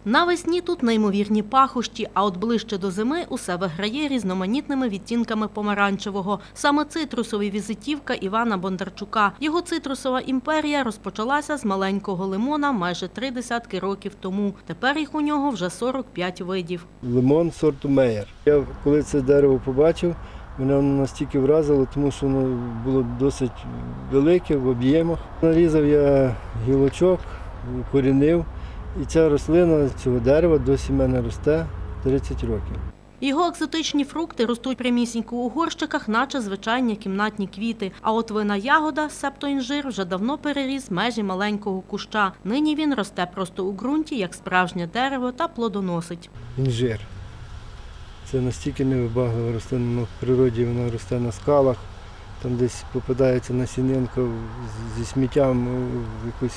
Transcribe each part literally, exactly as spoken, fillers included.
Навесні тут неймовірні пахощі, а от ближче до зими усе виграє різноманітними відтінками помаранчевого. Саме цитрусовий візитівка Івана Бондарчука. Його цитрусова імперія розпочалася з маленького лимона майже три десятки років тому. Тепер їх у нього вже сорок п'ять видів. Лимон сорту Мейер. Я коли це дерево побачив, мене воно настільки вразило, тому що воно було досить велике в об'ємах. Нарізав я гілочок, корінив. І ця рослина цього дерева досі в мене росте тридцять років. Його екзотичні фрукти ростуть прямісінько у горщиках, наче звичайні кімнатні квіти. А от винна ягода, себто інжир, вже давно переріс межі маленького куща. Нині він росте просто у ґрунті, як справжнє дерево, та плодоносить. Інжир. Це настільки невибаглива рослина, в природі вона росте на скалах, там десь попадається насінинка зі сміттям в якусь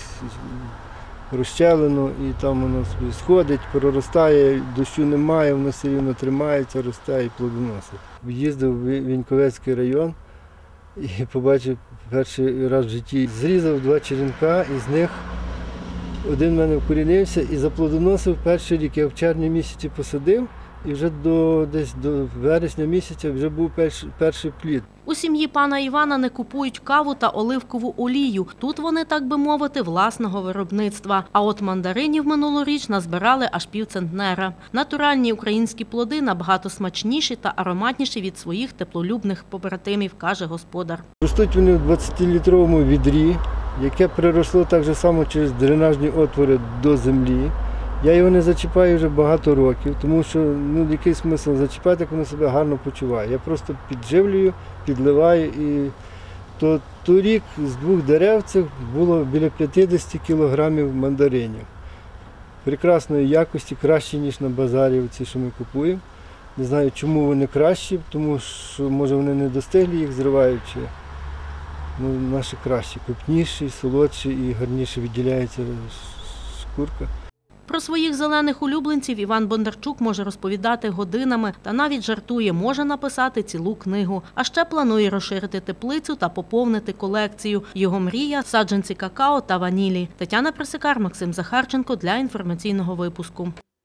розщелину, і там воно сходить, проростає, дощу немає, воно все рівно тримається, росте і плодоносить. Їздив в Віньковецький район і побачив перший раз в житті. Зрізав два черенка, і з них один в мене вкорінився і заплодоносив перший рік. Я в червні місяці посадив, і вже до, десь до вересня місяця вже був перший, перший плід. У сім'ї пана Івана не купують каву та оливкову олію. Тут вони, так би мовити, власного виробництва. А от мандаринів минулоріч назбирали аж півцентнера. Натуральні українські плоди набагато смачніші та ароматніші від своїх теплолюбних побратимів, каже господар. Ростуть вони в двадцятилітровому відрі, яке приросло так же само через дренажні отвори до землі. Я його не зачіпаю вже багато років, тому що ну, який смисл зачіпати, як воно себе гарно почуває. Я просто підживлюю, підливаю. І то торік з двох дерев цих було біля п'ятдесят кілограмів мандаринів. Прекрасної якості, кращі, ніж на базарі, ці, що ми купуємо. Не знаю, чому вони кращі, тому що, може, вони не достигли, їх зриваючи. Ну, наші кращі, крупніші, солодші і гарніше відділяється шкурка. Про своїх зелених улюбленців Іван Бондарчук може розповідати годинами та навіть жартує, може написати цілу книгу. А ще планує розширити теплицю та поповнити колекцію. Його мрія – саджанці какао та ванілі. Тетяна Присикар, Максим Захарченко для інформаційного випуску.